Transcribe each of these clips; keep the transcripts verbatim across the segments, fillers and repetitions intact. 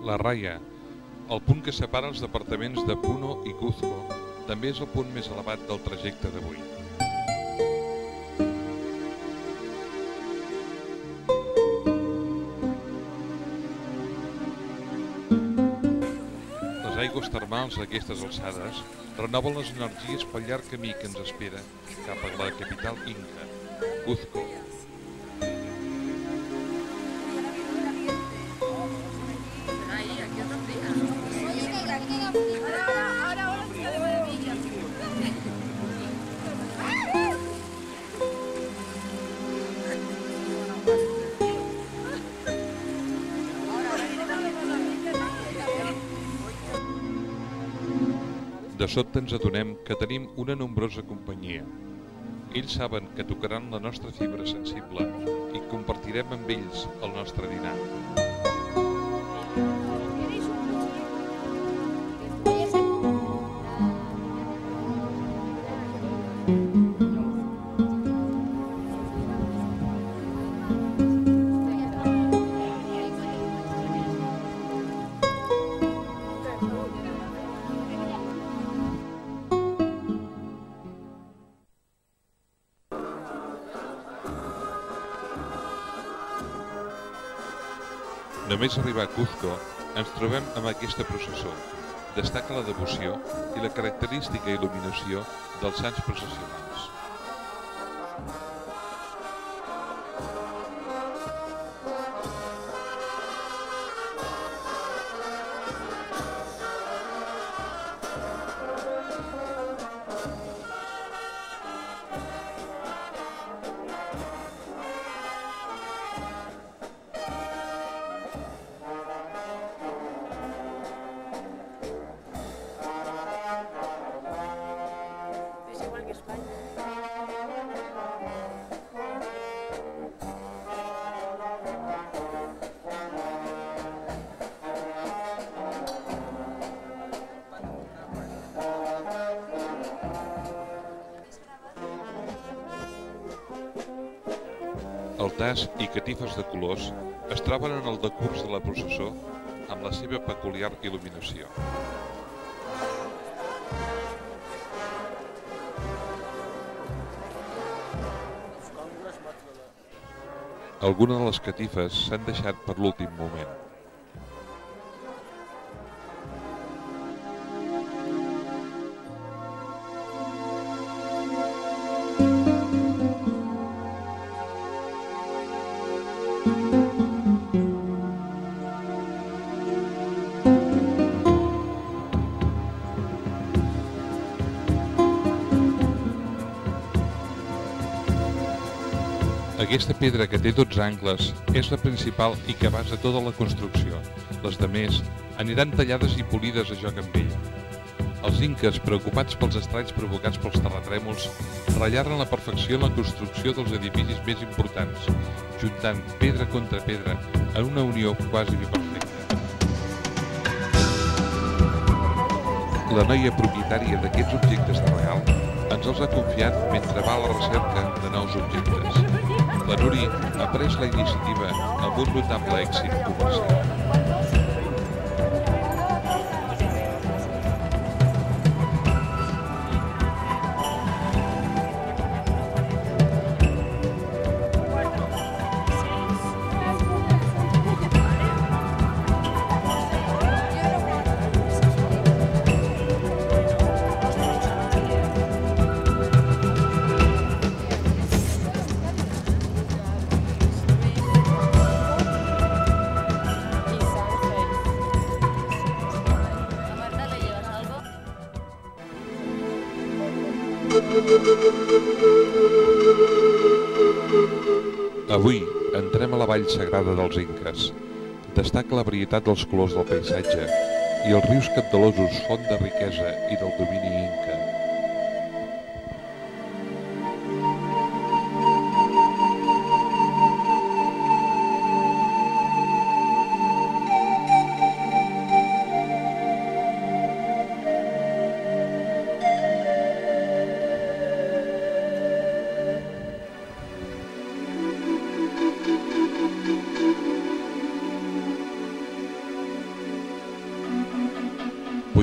La Raya, el punt que separa els departaments de Puno i Cuzco, també és el punt més elevat del trajecte d'avui. Les aigües termals a aquestes alçades renoven les energies pel llarg camí que ens espera cap a la capital inca, Cuzco. De sobte ens adonem que tenim una nombrosa companyia. Ells saben que tocaran la nostra fibra sensible i compartirem amb ells el nostre dinar. Només arribar a Cuzco ens trobem amb aquesta processó. Destaca la devoció i la característica il·luminació dels sants processionals. Altars i catifes de colors es troben en el decurs de la processó amb la seva peculiar il·luminació. Algunes de les catifes s'han deixat per l'últim moment. Aquesta pedra, que té dotze angles, és la principal i que basa tota la construcció. Les demés aniran tallades i polides a joc amb ella. Els inques, preocupats pels estralls provocats pels terratrèmols, ratllaren la perfecció en la construcció dels edificis més importants, juntant pedra contra pedra en una unió quasi perfecta. La noia propietària d'aquests objectes de regal ens els ha confiat mentre va a la recerca de nous objectes. La Nuri ha pres la iniciativa amb un notable èxit comercial. Avui entrem a la vall sagrada dels inques. Destaca la varietat dels colors del paisatge i els rius capdalosos, font de riquesa i del domini inca.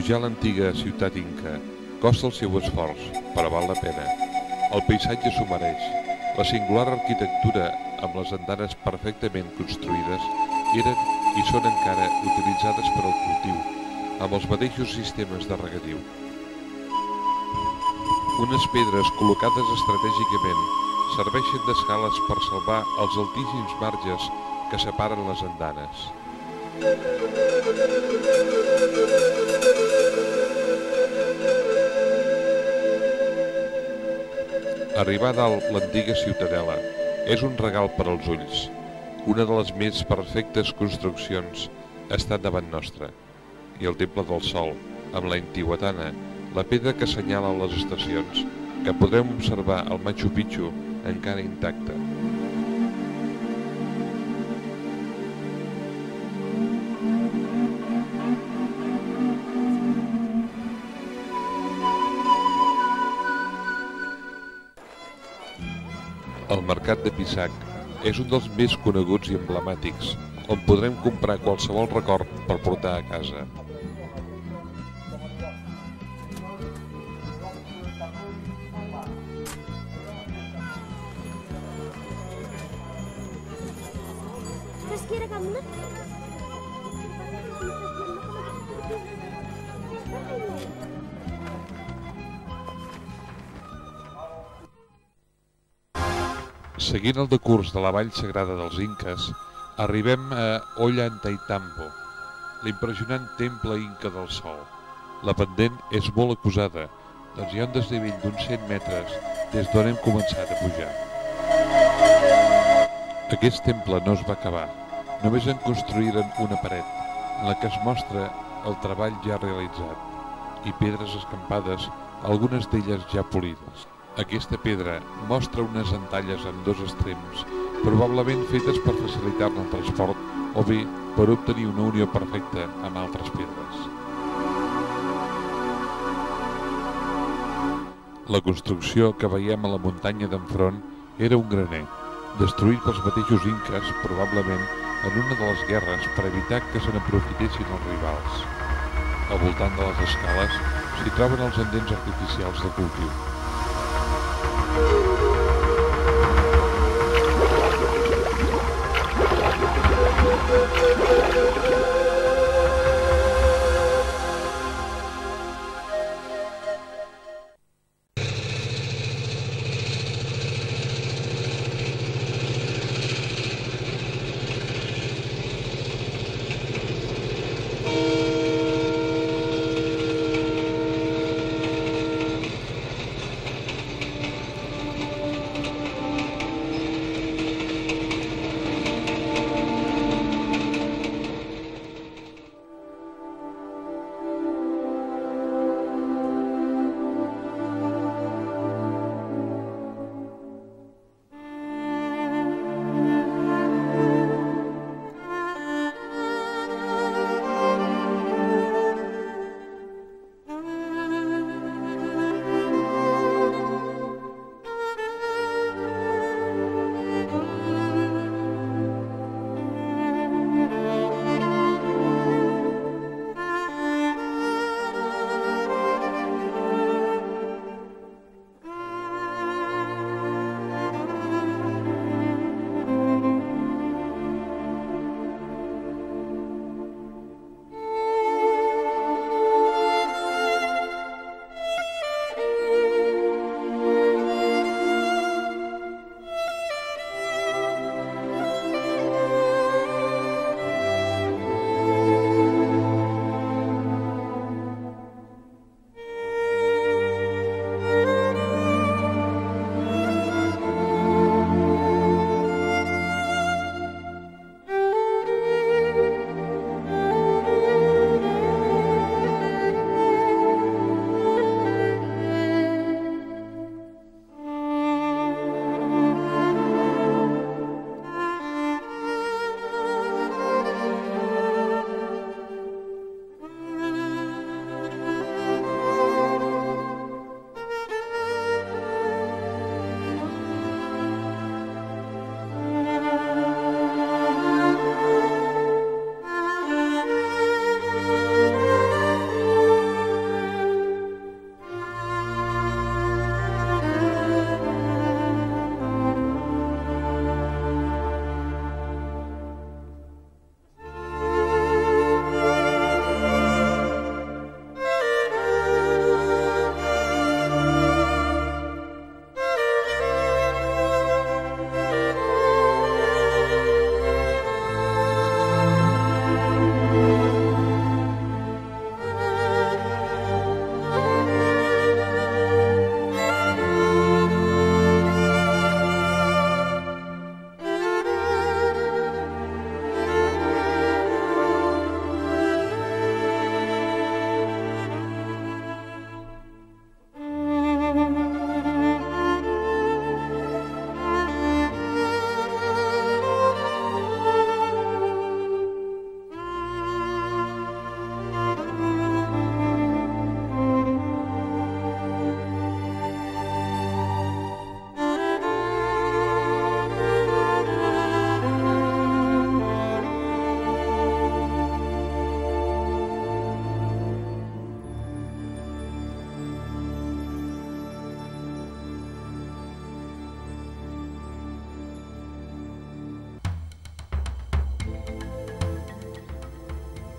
Pujar a l'antiga ciutat inca costa el seu esforç, però val la pena. El paisatge s'ho mereix. La singular arquitectura, amb les andanes perfectament construïdes, eren i són encara utilitzades per al cultiu, amb els mateixos sistemes de regadiu. Unes pedres col·locades estratègicament serveixen d'escales per salvar els altíssims marges que separen les andanes. Arribar a dalt l'antiga ciutadela és un regal per als ulls. Una de les més perfectes construccions ha estat davant nostra. I el Temple del Sol, amb la Intihuatana, la pedra que assenyala les estacions, que podrem observar al Machu Picchu encara intacta. El mercat de Pisac és un dels més coneguts i emblemàtics, on podrem comprar qualsevol record per portar a casa. Seguint el decurs de la vall sagrada dels Inques, arribem a Ollantaytambo, l'impressionant temple inca del sol. La pendent és molt acusada, doncs hi ha un desnivell d'uns cent metres des d'on hem començat a pujar. Aquest temple no es va acabar, només en construïren una paret, en la que es mostra el treball ja realitzat, i pedres escampades, algunes d'elles ja polides. Aquesta pedra mostra unes entalles en dos extrems, probablement fetes per facilitar-ne el transport o bé per obtenir una unió perfecta amb altres pedres. La construcció que veiem a la muntanya d'enfront era un graner, destruït pels mateixos inques, probablement en una de les guerres per evitar que se n'aprofitessin els rivals. Al voltant de les escales s'hi troben els endents artificials de cultiu.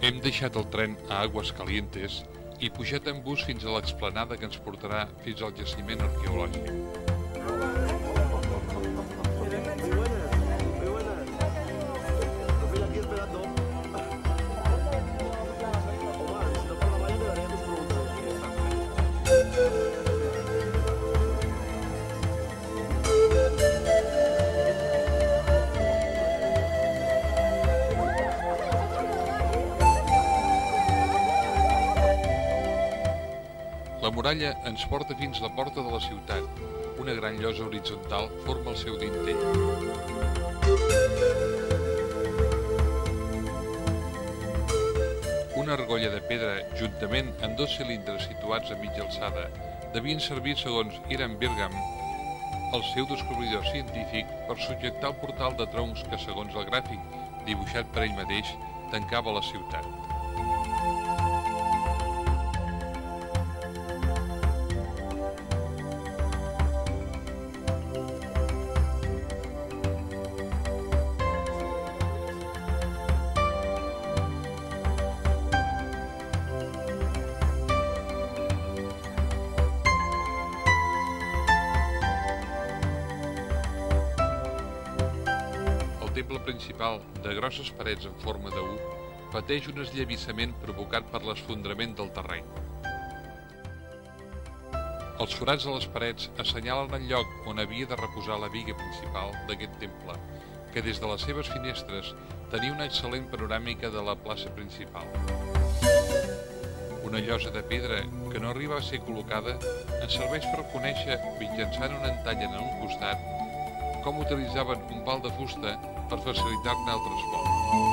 Hem deixat el tren a Aguascalientes i pujat en bus fins a l'explanada que ens portarà fins al jaciment arqueològic. La muralla ens porta fins la porta de la ciutat. Una gran llosa horitzontal forma el seu dintell. Una argolla de pedra, juntament amb dos cilindres situats a mitja alçada, devien servir, segons Hiram Bingham, el seu descobridor científic, per subjectar el portal de troncs que, segons el gràfic dibuixat per ell mateix, tancava la ciutat. El temple principal, de grosses parets en forma de U, pateix un esllavissament provocat per l'esfondrament del terreny. Els forats a les parets assenyalen el lloc on havia de reposar la biga principal d'aquest temple, que des de les seves finestres tenia una excel·lent panoràmica de la plaça principal. Una llosa de pedra que no arriba a ser col·locada ens serveix per conèixer, mitjançant un entall en un costat, com utilitzaven un pal de fusta per facilitar-ne el transport.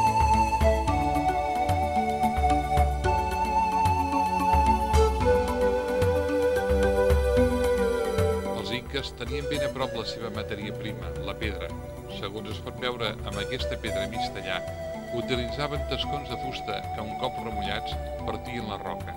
Els inques tenien ben a prop la seva matèria prima, la pedra. Segons es pot veure amb aquesta pedra mig tallar, utilitzaven tascons de fusta que, un cop remullats, partien la roca.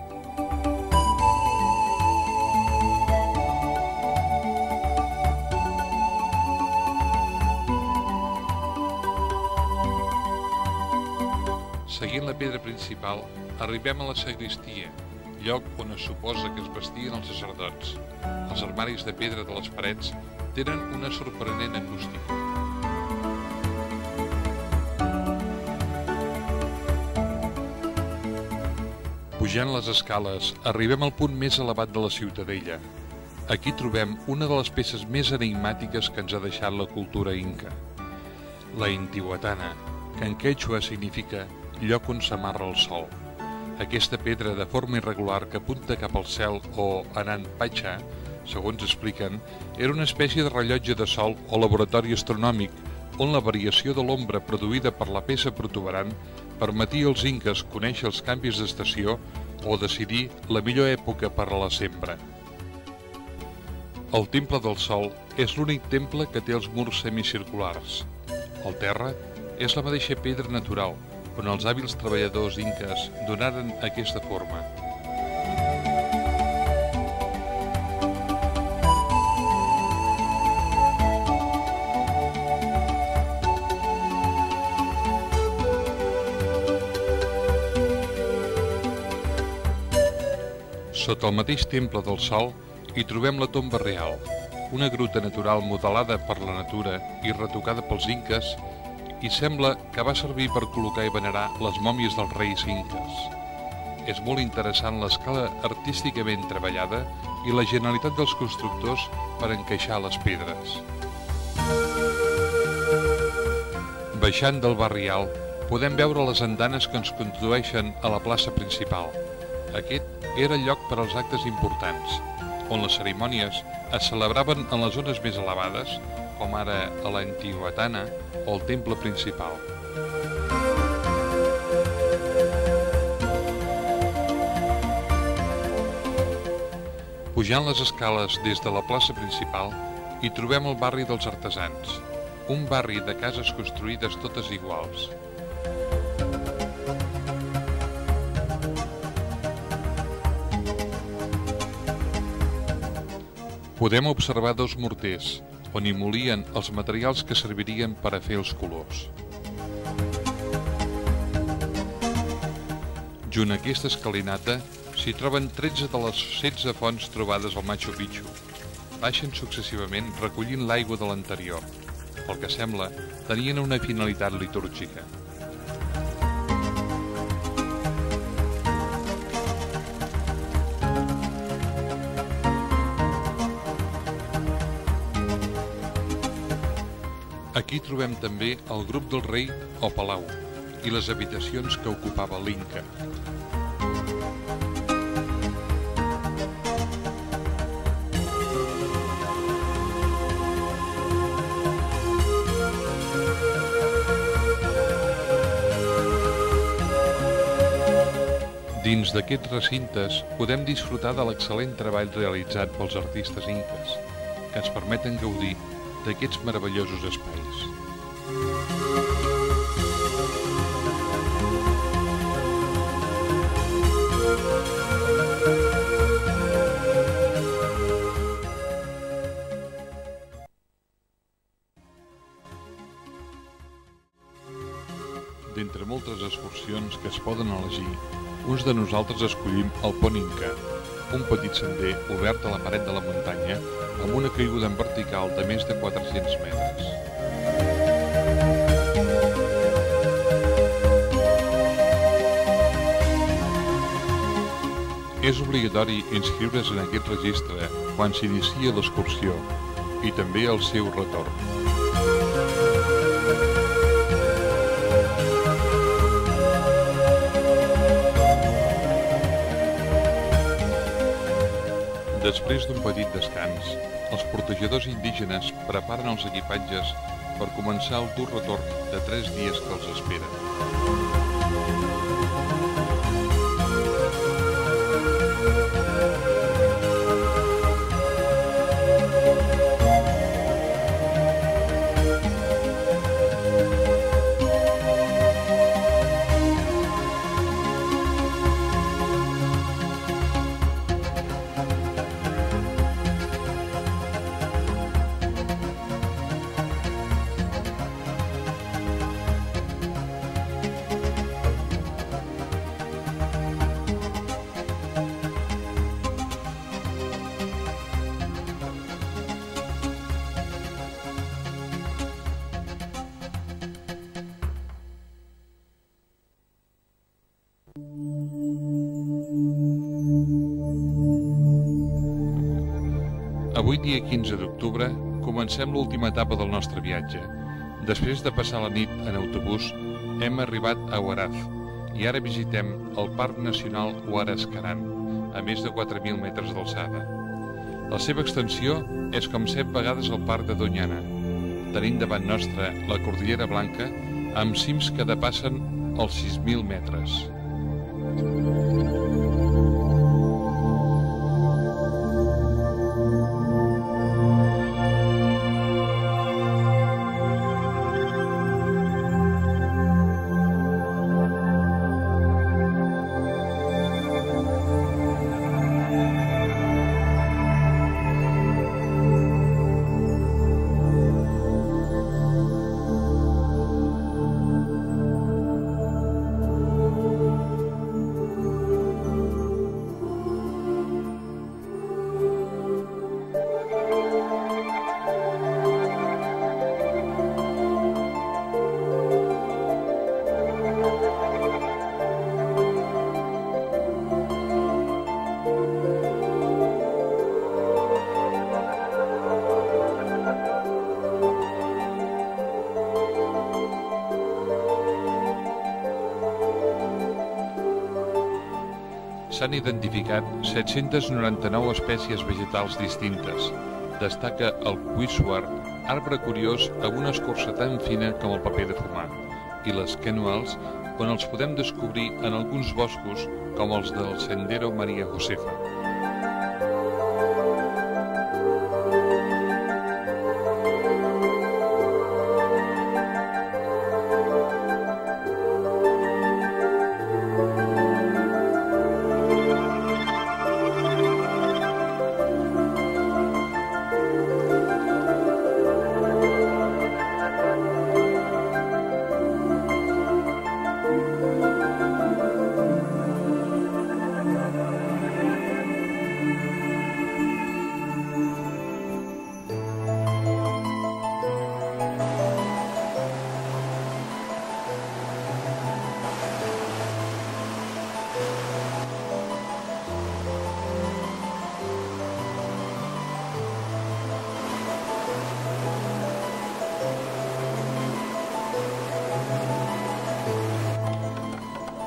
Seguint la pedra principal, arribem a la sagristia, lloc on es suposa que es vestien els sacerdots. Els armaris de pedra de les parets tenen una sorprenent acústica. Pujant les escales, arribem al punt més elevat de la ciutadella. Aquí trobem una de les peces més enigmàtiques que ens ha deixat la cultura inca, la Intihuatana, que en quechua significa lloc on s'amarra el sol. Aquesta pedra de forma irregular que apunta cap al cel, o anant pacha, segons expliquen, era una espècie de rellotge de sol o laboratori astronòmic, on la variació de l'ombra produïda per la peça protuberant permetia als inques conèixer els canvis d'estació o decidir la millor època per a la sembra. El Temple del Sol és l'únic temple que té els murs semicirculars. El terra és la mateixa pedra natural, on els hàbils treballadors inques donaren aquesta forma. Sota el mateix Temple del Sol hi trobem la Tomba Real, una gruta natural modelada per la natura i retocada pels inques, i sembla que va servir per col·locar i venerar les mòmies dels reis inques. És molt interessant l'escala artísticament treballada i la genialitat dels constructors per encaixar les pedres. Baixant del barri alt, podem veure les andanes que ens condueixen a la plaça principal. Aquest era el lloc per als actes importants, on les cerimònies es celebraven en les zones més elevades, com ara a la Intihuatana o el temple principal. Pujant les escales des de la plaça principal, hi trobem el barri dels artesans, un barri de cases construïdes totes iguals. Podem observar dos morters, on hi molien els materials que servirien per a fer els colors. Junt a aquesta escalinata s'hi troben tretze de les setze fonts trobades al Machu Picchu. Baixen successivament recollint l'aigua de l'anterior. Pel que sembla, tenien una finalitat litúrgica. Aquí trobem també el grup del rei o palau i les habitacions que ocupava l'Inca. Dins d'aquests recintes podem disfrutar de l'excel·lent treball realitzat pels artistes inques, que ens permeten gaudir d'aquests meravellosos espais. D'entre moltes excursions que es poden elegir, uns de nosaltres escollim el Pont Inca, un petit sender obert a la paret de la muntanya amb una caiguda en vertical de més de quatre-cents metres. És obligatori inscriure's en aquest registre quan s'inicia l'excursió i també al seu retorn. Després d'un petit descans, els portejadors indígenes preparen els equipatges per començar el dur retorn de tres dies que els espera. Avui, dia quinze d'octubre, comencem l'última etapa del nostre viatge. Després de passar la nit en autobús, hem arribat a Huaraz i ara visitem el Parc Nacional Huaraz-Caran, a més de quatre mil metres d'alçada. La seva extensió és com set vegades el Parc de Doñana, tenint davant nostra la Cordillera Blanca amb cims que depassen els sis mil metres. S'han identificat set-cents noranta-nou espècies vegetals distintes. Destaca el puixuar, arbre curiós amb una escorça tan fina com el paper de fumar, i les quenuals, on els podem descobrir en alguns boscos com els del Sendero Maria Josefa.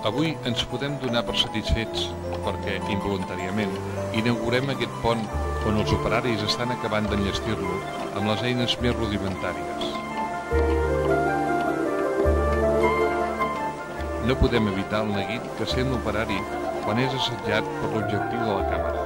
Avui ens podem donar per satisfets perquè, involuntàriament, inaugurem aquest pont on els operaris estan acabant d'enllestir-lo amb les eines més rudimentàries. No podem evitar el neguit que sent l'operari quan és assetjat per l'objectiu de la càmera.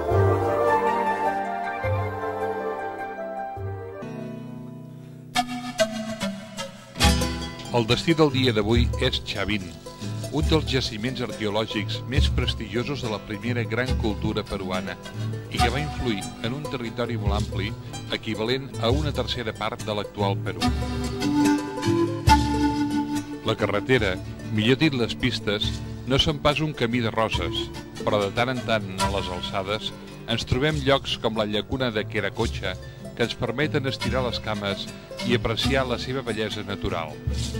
El destí del dia d'avui és Chavín, un dels jaciments arqueològics més prestigiosos de la primera gran cultura peruana i que va influir en un territori molt ampli, equivalent a una tercera part de l'actual Perú. La carretera, millor dit les pistes, no són pas un camí de roses, però de tant en tant, a les alçades, ens trobem llocs com la llacuna de Queracocha que ens permeten estirar les cames i apreciar la seva bellesa natural.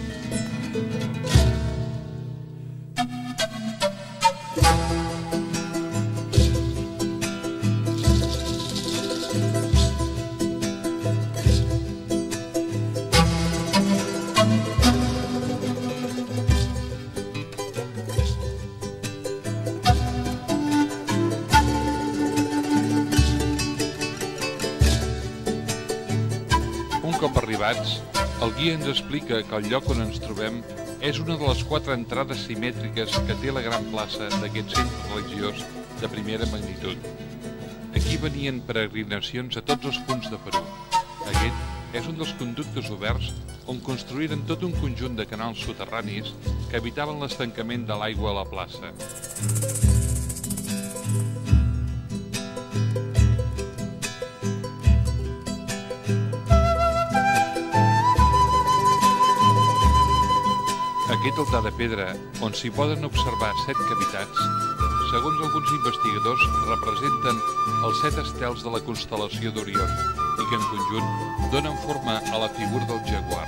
Un cop arribats, el guia ens explica que el lloc on ens trobem és una de les quatre entrades simètriques que té la gran plaça d'aquest centre religiós de primera magnitud. Aquí venien peregrinacions a tots els punts de Perú. Aquest és un dels conductes oberts on construïren tot un conjunt de canals soterranis que evitaven l'estancament de l'aigua a la plaça. Aquest altar de pedra, on s'hi poden observar set cavitats, segons alguns investigadors representen els set estels de la constel·lació d'Orion i que en conjunt donen forma a la figura del jaguar.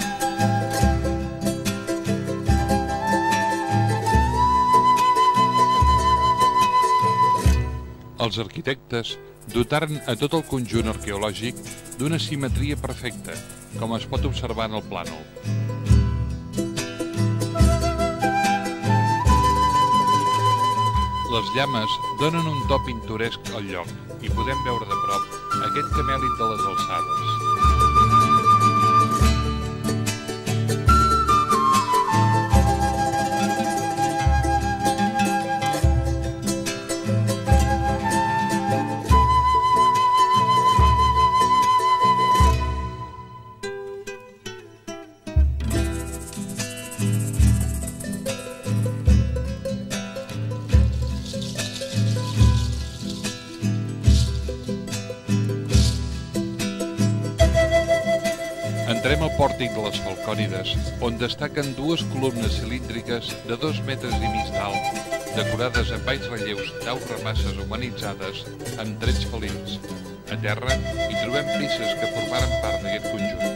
Els arquitectes dotaren a tot el conjunt arqueològic d'una simetria perfecta, com es pot observar en el plànol. Les llames donen un to pintoresc al lloc i podem veure de prop aquest camèlid de les alçades. Entrem al pòrtic de les Falcònides, on destaquen dues columnes cilíndriques de dos metres i mig d'alt, decorades amb baix relleus d'aus ramasses humanitzades amb trets felins. A terra hi trobem peces que formaren part d'aquest conjunt.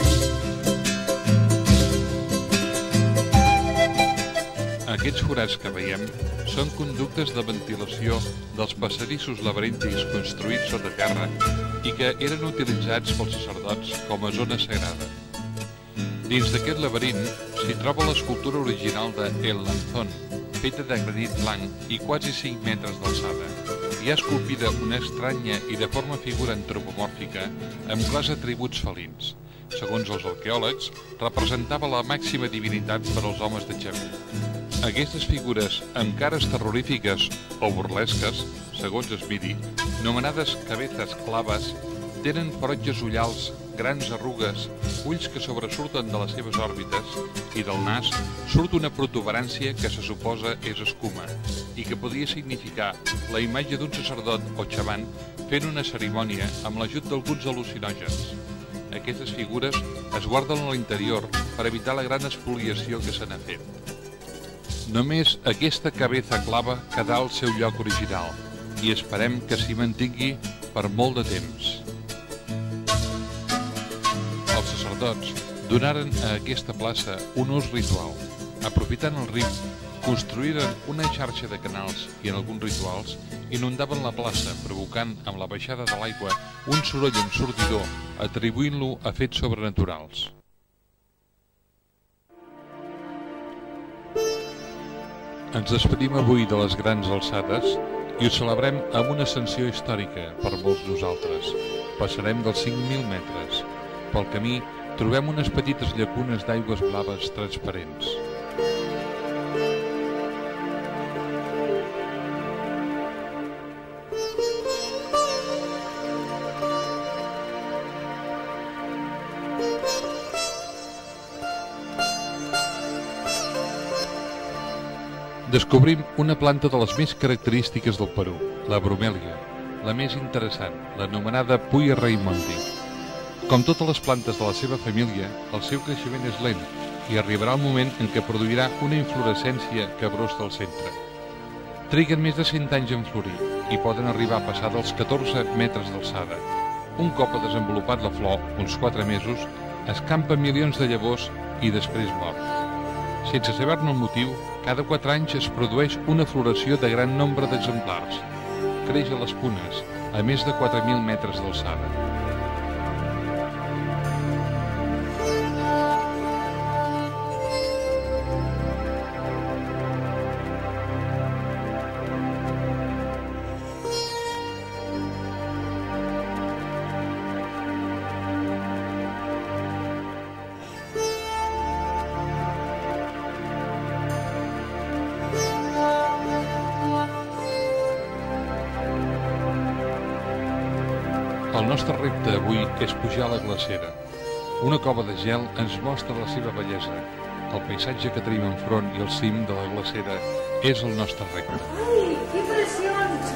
Aquests forats que veiem són conductes de ventilació dels passadissos laberíntics construïts sota terra i que eren utilitzats pels sacerdots com a zona sagrada. Dins d'aquest laberint s'hi troba l'escultura original de El Lanzón, feta de granit blanc i quasi cinc metres d'alçada. Hi ha esculpida una estranya i de forma figura antropomòrfica amb clars atributs felins. Segons els arqueòlegs, representava la màxima divinitat per als homes de Chavín. Aquestes figures amb cares terrorífiques o burlesques, segons Smithee, nomenades cabezas clavas, tenen ferotges ullals, grans arrugues, ulls que sobresurten de les seves òrbites i del nas surt una protuberància que se suposa és escuma i que podria significar la imatge d'un sacerdot o xaman fent una cerimònia amb l'ajut d'alguns al·lucinògens. Aquestes figures es guarden a l'interior per evitar la gran espoliació que se n'ha fet. Només aquesta cabeza clava quedà al seu lloc original i esperem que s'hi mantingui per molt de temps. Els sacerdots donaren a aquesta plaça un ús ritual. Aprofitant el riu, construïren una xarxa de canals i en alguns rituals inundaven la plaça, provocant amb la baixada de l'aigua un soroll ensordidor, atribuint-lo a fets sobrenaturals. Ens despedim avui de les grans alçades i ho celebrem amb una ascensió històrica per molts nosaltres. Passarem dels cinc mil metres. Pel camí trobem unes petites llacunes d'aigües blaves transparents. Descobrim una planta de les més característiques del Perú, la bromèlia, la més interessant, l'anomenada Puya Raimondi. Com totes les plantes de la seva família, el seu creixement és lent i arribarà el moment en què produirà una inflorescència que brosta al centre. Triguen més de cent anys en florir i poden arribar a passar dels catorze metres d'alçada. Un cop ha desenvolupat la flor, uns quatre mesos, escampa milions de llavors i després mor. Sense saber-ne el motiu, cada quatre anys es produeix una floració de gran nombre d'exemplars. Creix a les punes, a més de quatre mil metres d'alçada. El nostre repte avui és pujar a la glacera. Una cova de gel ens mostra la seva bellesa. El paisatge que tenim enfront i el cim de la glacera és el nostre repte. Ai, que impressions!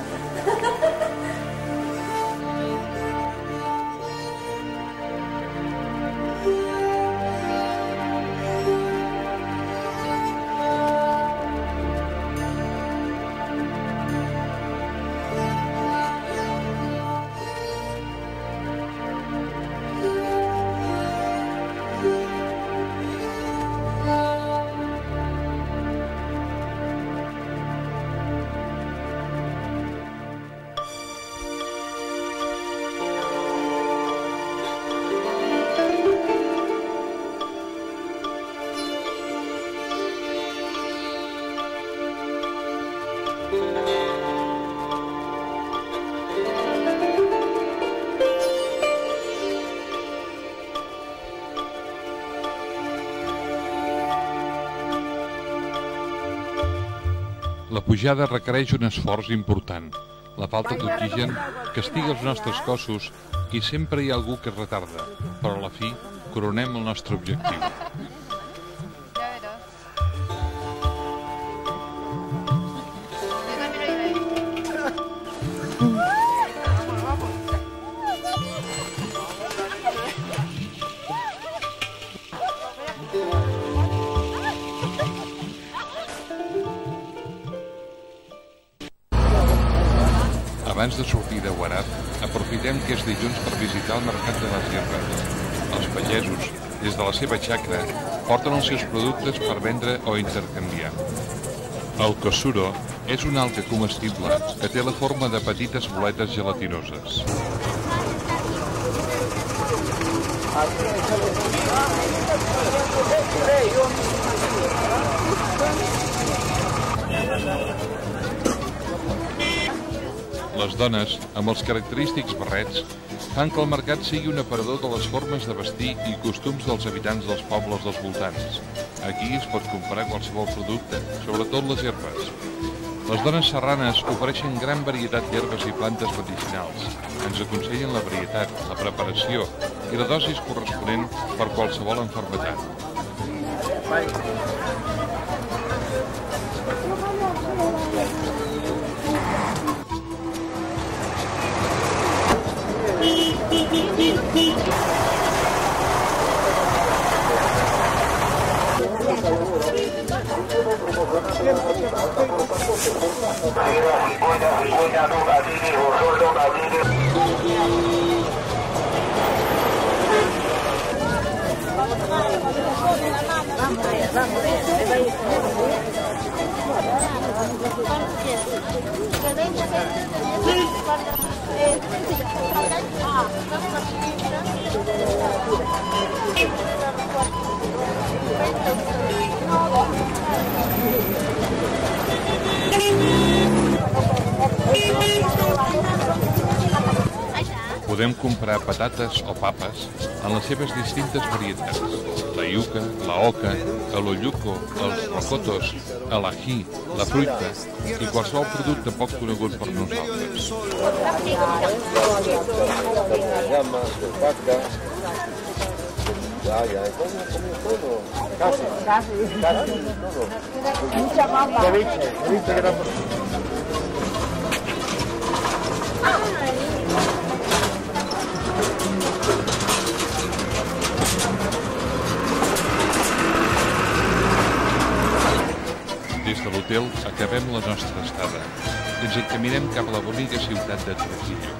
La pujada requereix un esforç important. La falta d'oxigen castiga els nostres cossos i sempre hi ha algú que es retarda, però a la fi coronem el nostre objectiu. Abans de sortir de Huaraz, aprofitem que és dilluns per visitar el mercat de les herbes. Els pagesos, des de la seva xacra, porten els seus productes per vendre o intercanviar. El cosuro és una alga comestible que té la forma de petites boletes gelatinoses. Les dones, amb els característics barrets, fan que el mercat sigui un aparador de les formes de vestir i costums dels habitants dels pobles dels voltants. Aquí es pot comprar qualsevol producte, sobretot les herbes. Les dones serranes ofereixen gran varietat d'herbes i plantes medicinals. Ens aconsellen la varietat, la preparació i la dosis corresponent per qualsevol malaltia. Podem comprar patates o papes en les seves distintes varietats. La iuca, la oca, l'olluco, els rocotos, l'ají, la fruita i qualsevol producte poc conegut per nosaltres. Ya, ya, ¿cómo, cómo todo? Casi. Casi. Casi. Todo. Mucha papa. Ceviche, ceviche que era... Des de l'hotel acabem la nostra estada i ens encaminem cap a la bonica ciutat de Trujillo.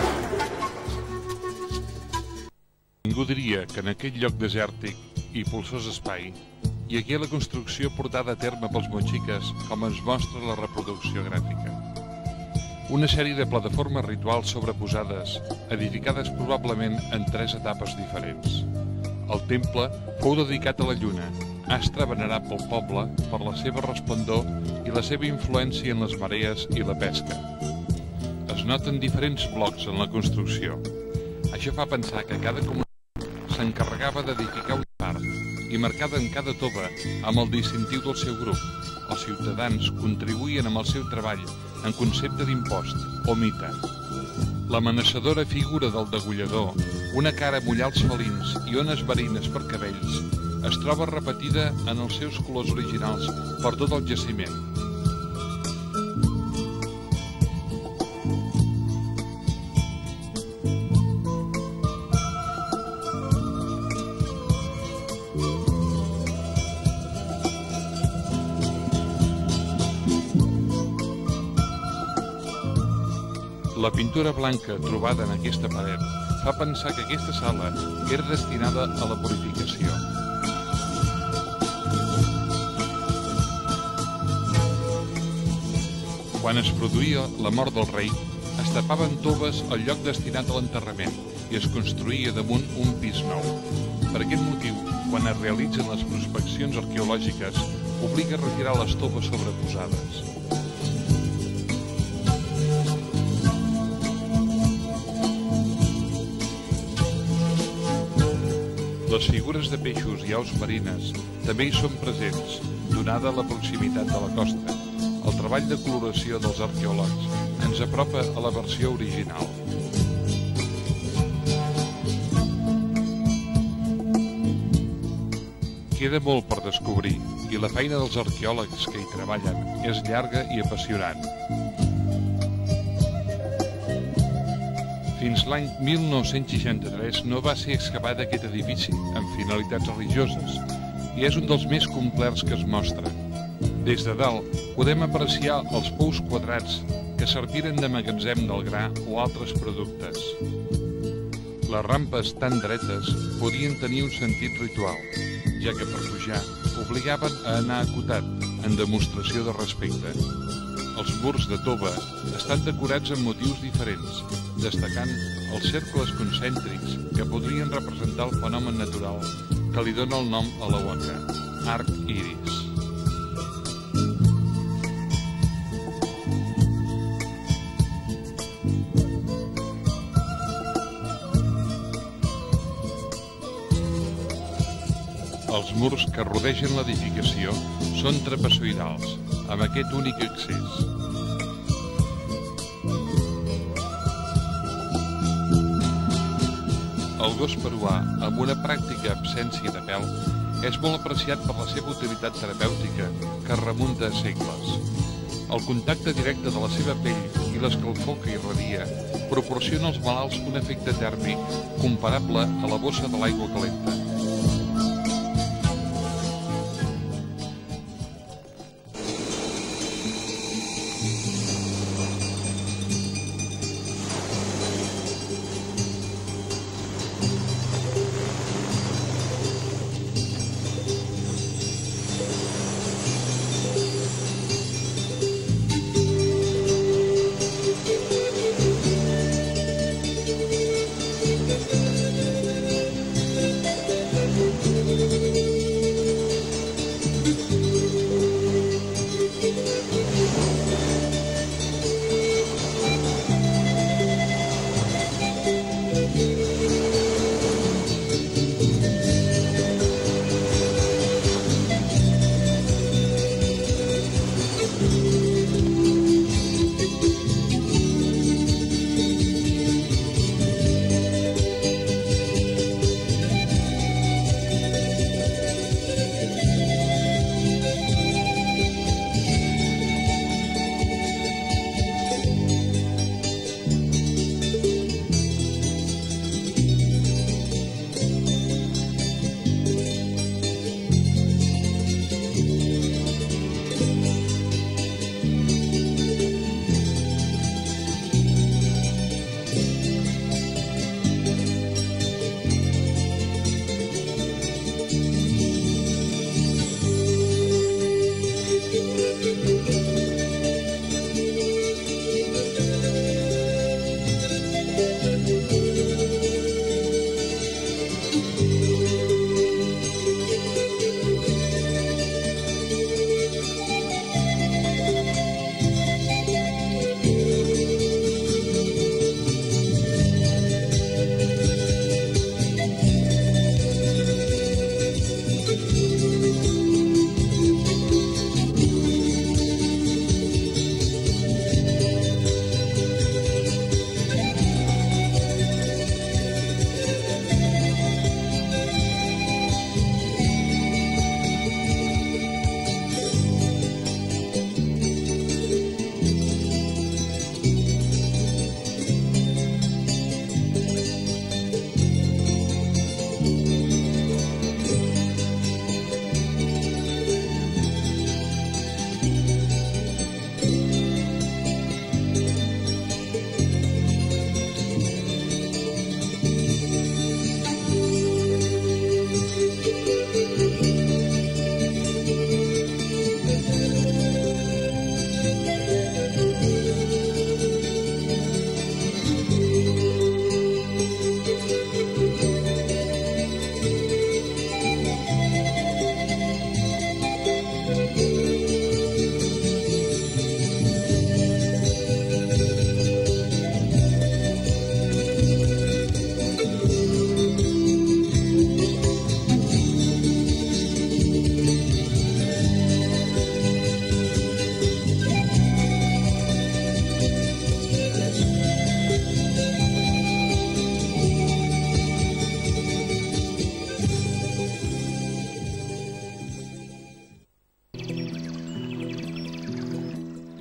Ningú diria que en aquest lloc desèrtic i polsós espai hi hagué la construcció portada a terme pels motxiques com ens mostra la reproducció gràfica. Una sèrie de plataformes rituals sobreposades, edificades probablement en tres etapes diferents. El temple fou dedicat a la lluna, astre venerat pel poble per la seva resplendor i la seva influència en les marees i la pesca. Es noten diferents blocs en la construcció. Això fa pensar que cada comunitat s'encarregava d'edificar una part i marcada en cada tova amb el distintiu del seu grup. Els ciutadans contribuïen amb el seu treball en concepte d'impost o mita. L'amenaçadora figura del degollador, una cara amb ullals felins i ones verines per cabells, es troba repetida en els seus colors originals per tot el jaciment. La pintura blanca trobada en aquesta paret fa pensar que aquesta sala era destinada a la purificació. Quan es produïa la mort del rei, es tapaven toves al lloc destinat a l'enterrament i es construïa damunt un pis nou. Per aquest motiu, quan es realitzen les prospeccions arqueològiques, obliga a retirar les toves sobreposades. Les figures de peixos i aus marines també hi són presents, donada la proximitat de la costa. El treball de coloració dels arqueòlegs ens apropa a la versió original. Queda molt per descobrir i la feina dels arqueòlegs que hi treballen és llarga i apassionant. Fins l'any mil nou-cents seixanta-tres no va ser excavat aquest edifici amb finalitats religioses i és un dels més complets que es mostra. Des de dalt podem apreciar els pous quadrats que serviren de magatzem del gra o altres productes. Les rampes tan dretes podien tenir un sentit ritual, ja que per pujar obligaven a anar acotat en demostració de respecte. Els murs de tova estan decorats amb motius diferents, destacant els cercles concèntrics que podrien representar el fenomen natural que li dona el nom a la oca, arc iris. Els murs que rodegen l'edificació són trapezoidals, amb aquest únic accés. El gos peruà, amb una pràctica absència de pèl, és molt apreciat per la seva utilitat terapèutica que es remunta a segles. El contacte directe de la seva pell i l'escalfor que irradia proporciona als malalts un efecte tèrmic comparable a la bossa de l'aigua calenta.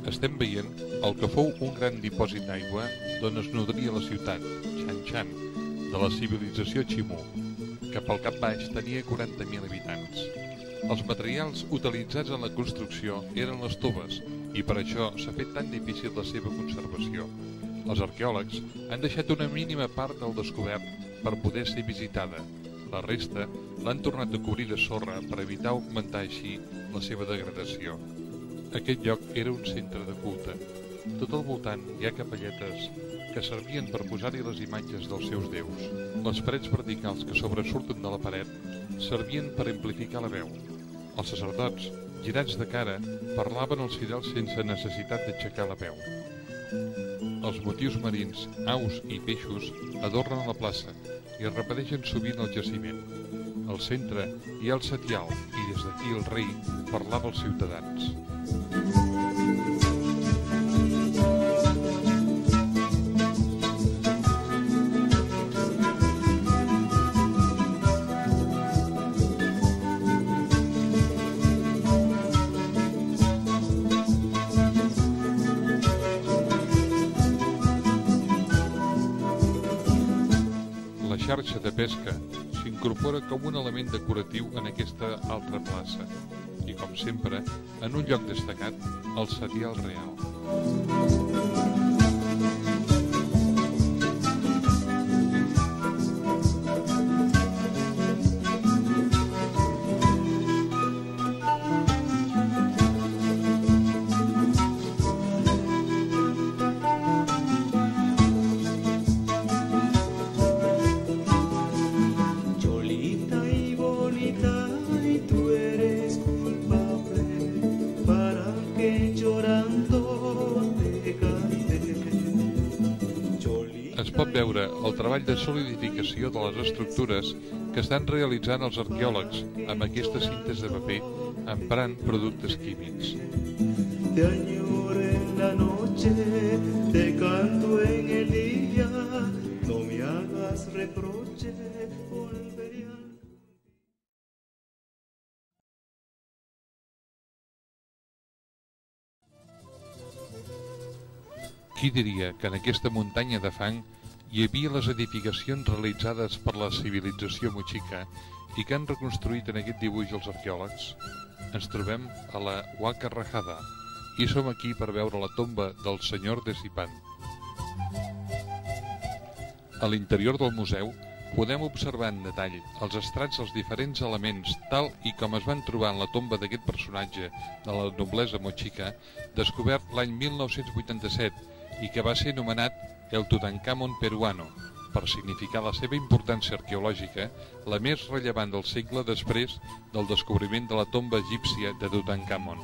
estem veient el que fou un gran dipòsit d'aigua d'on es nodria la ciutat, Chanchan, de la civilització Ximú, que pel cap baix tenia quaranta mil habitants. Els materials utilitzats en la construcció eren les toves i per això s'ha fet tan difícil la seva conservació. Els arqueòlegs han deixat una mínima part del descobert per poder ser visitada. La resta l'han tornat a cobrir de sorra per evitar augmentar així la seva degradació. Aquest lloc era un centre de culte. Tot al voltant hi ha capelletes que servien per posar-hi les imatges dels seus déus. Les parets verticals que sobresurten de la paret servien per amplificar la veu. Els sacerdots, girats de cara, parlaven als fidels sense necessitat d'aixecar la veu. Els motius marins, aus i peixos adornen la plaça i repeteixen sovint el jaciment. Al centre hi ha el setial i des d'aquí el rei parlava als ciutadans. La xarxa de pesca s'incorpora com un element decoratiu en aquesta altra plaça i, com sempre, en un lloc destacat, el setial real. Es pot veure el treball de solidificació de les estructures que estan realitzant els arqueòlegs amb aquestes cintes de paper emprant productes químics. Te añoro en la noche, te canto en el día, no me hagas reproche, volveré a... Qui diria que en aquesta muntanya de fang hi havia les edificacions realitzades per la civilització mochica i que han reconstruït en aquest dibuix els arqueòlegs? Ens trobem a la Huaca Rajada i som aquí per veure la tomba del senyor de Sipan. A l'interior del museu podem observar en detall els estrats dels diferents elements tal i com es van trobar en la tomba d'aquest personatge de la noblesa mochica descobert l'any mil nou-cents vuitanta-set i que va ser anomenat el Tutankamon peruano, per significar la seva importància arqueològica, la més rellevant del segle després del descobriment de la tomba egípcia de Tutankamon.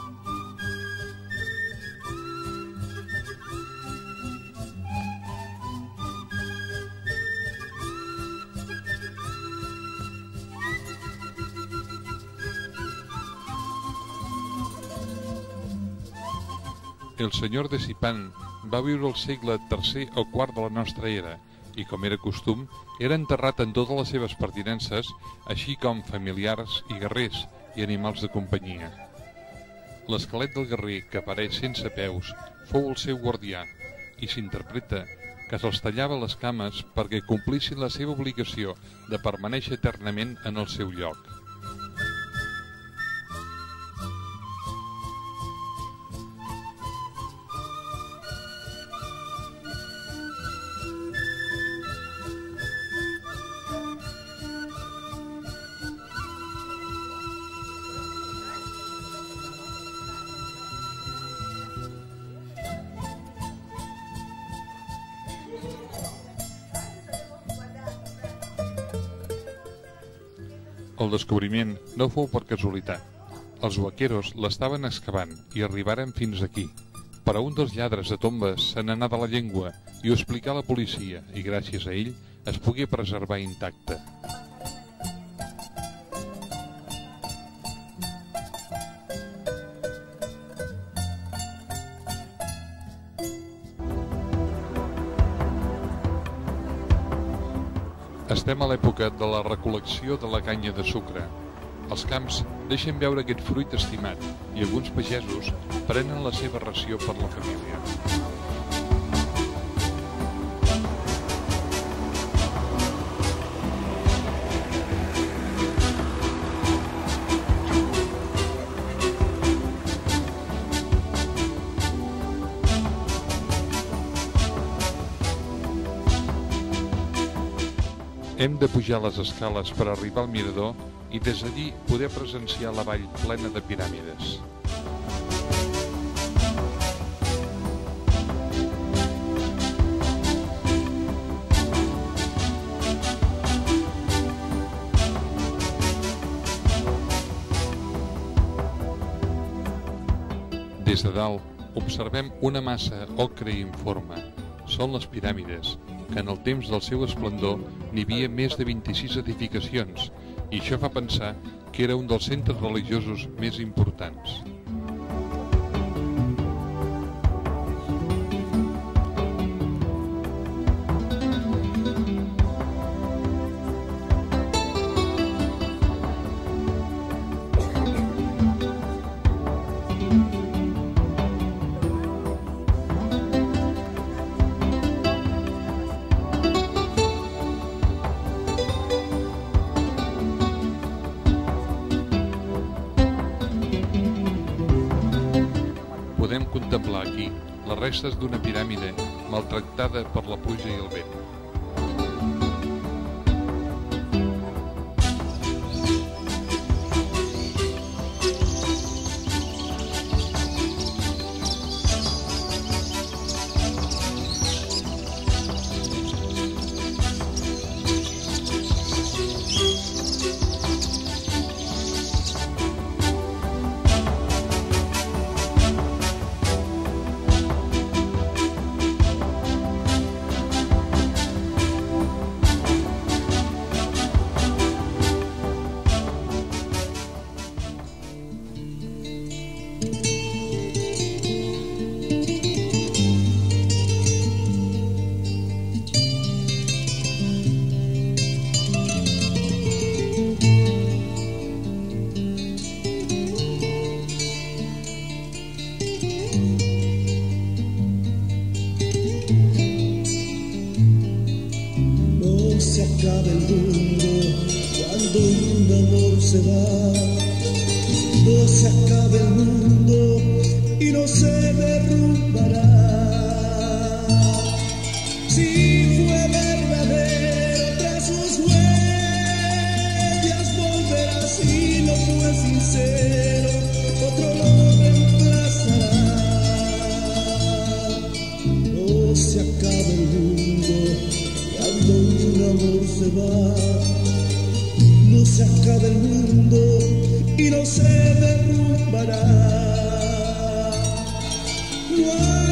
El senyor de Sipan va viure al segle tercer o quart de la nostra era i, com era costum, era enterrat en totes les seves pertinences, així com familiars i guerrers i animals de companyia. L'esquelet del guerrer, que apareix sense peus, fou el seu guardià i s'interpreta que se'ls tallava les cames perquè complissin la seva obligació de permanèixer eternament en el seu lloc. El descobriment no fou per casualitat. Els huaqueros l'estaven excavant i arribaren fins aquí. Però un dels lladres de tombes se n'anà de la llengua i ho explicà a la policia i gràcies a ell es pogué preservar intacte. Estem a l'època de la recol·lecció de la canya de sucre. Els camps deixen veure aquest fruit estimat i alguns pagesos prenen la seva ració per la família. Hem de pujar les escales per arribar al mirador i des d'allí poder presenciar la vall plena de piràmides. Des de dalt observem una massa ocre i informe. Són les piràmides, que en el temps del seu esplendor n'hi havia més de vint-i-sis edificacions, i això fa pensar que era un dels centres religiosos més importants. Podem contemplar aquí les restes d'una piràmide maltractada per la pluja i el vent. Se acaba el mundo cuando un amor se va. No se acaba el mundo y no se derrumbará. Si fue verdadero tras sus huellas volverá. Si no fue sincero otro lo reemplazará. No se acaba el mundo cuando un amor se va. No se acaba el mundo y no se derrumbará. No